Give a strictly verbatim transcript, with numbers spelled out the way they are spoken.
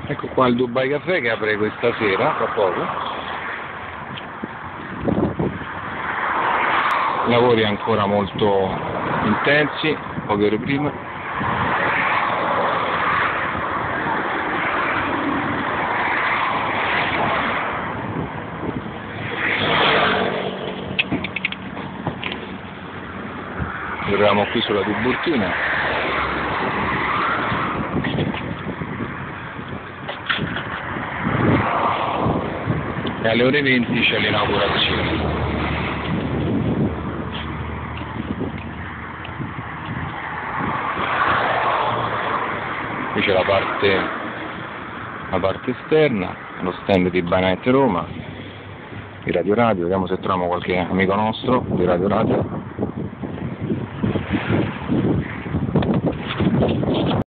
Ecco qua il Dubai Caffè che apre questa sera, tra poco. Lavori ancora molto intensi, poche ore prima. Eravamo qui sulla Tiburtina. E alle ore venti c'è l'inaugurazione. Qui c'è la parte, la parte esterna, lo stand di By Night Roma, di Radio Radio, vediamo se troviamo qualche amico nostro di Radio Radio.